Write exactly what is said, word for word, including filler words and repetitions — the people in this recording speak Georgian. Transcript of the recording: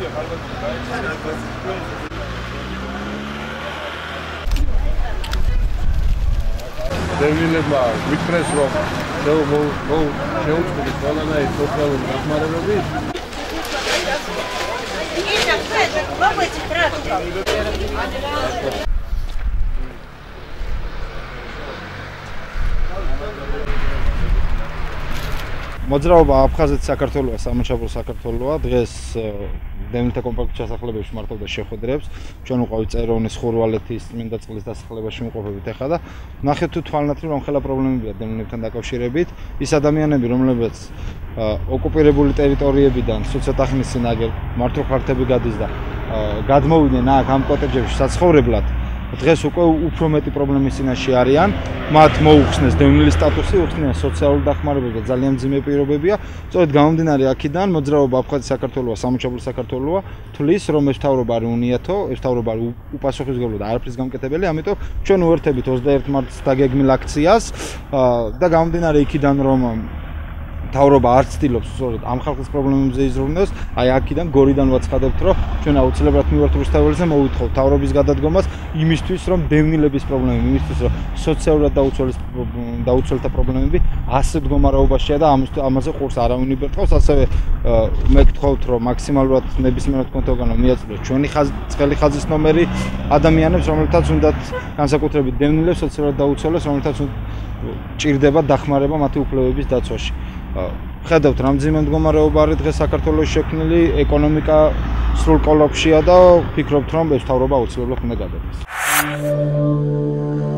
დევნილებმა ვიქრეს რომ შეუწყოთ ყველანაირ სოციალური დახმარებები. მოძრაობა აფხაზეთ საქართველოა, სამოჩაბლო საქართველოა. დღეს დევნილთა კომპაქტის ჩასახლებებში მართავდა შეხვედრებს. ჩვენ უყავით წეროვნის, ხურვალეთის, წმინდა წყლის დასახლებაში ვიმყოფებით ახლა და ნახეთ თუ თვალნათლივ რომხელა პრობლემებია დევნილებთან დაკავშირებით. ის ადამიანები, რომლებიც ოკუპირებული ტერიტორიებიდან ცოტა ხნის წინ აგერ მართო ხარკები გადის და გადმოვიდნენ აქ ამ კოტეჯებში საცხოვრებლად. დღეს უკვე უფრო მეტი პრობლემის წინაშე არიან. მათ მოუხსნეს დევნილის სტატუსი, უხსნიან სოციალური დახმარებები და ძალიან მძიმე პირობებია. სწორედ გამომდინარე აქედან მოძრაობა აფხაზეთ საქართველოა, სამოჩაბლო საქართველოა თვლის, რომ ეს მთავრობა არის უნიათო, ეს მთავრობა არის უპასუხისმგებლო და არაფრის გამკეთებელი, ამიტომ ჩვენ უერთებით ოცდაერთი მარტს დაგეგმილ აქციას და გამომდინარე იქიდან რომ მთავრობა არ ცდილობს სწორედ ამ ხალხის პრობლემებზე იზრუნოს, აი აქედან გორიდან ვაცხადებთ, რომ ჩვენ აუცილებლად მივართ რუსთაველზე, მოვითხავთ მთავრობის გადადგომას იმისთვის, რომ დევნილების პრობლემები, იმისთვის, რომ სოციალურად დაუცველთა პრობლემები ასე მდგომარეობაშია და ამაზე ყურს არავინ იბერტყავს, ასევე მე გთხოვთ, რომ მაქსიმალურად ნებისმიერ კონტაქტთან მიაწოდოთ ჩვენი ცხელი ხაზის ნომერი ადამიანებს, რომლებთაც უნდათ განსაკუთრებით დევნილებს, სოციალურად დაუცველებს, რომლებთაც ჭირდება დახმარება მათი უფლებების დაცვაში. ხედავთ რა მძიმე მდგომარეობა არის დღეს საქართველოში შექმნილი, ეკონომიკა სრულ კოლაფსია და ვფიქრობთ რომ ეს მთავრობა აუცილებლად უნდა გადადეს.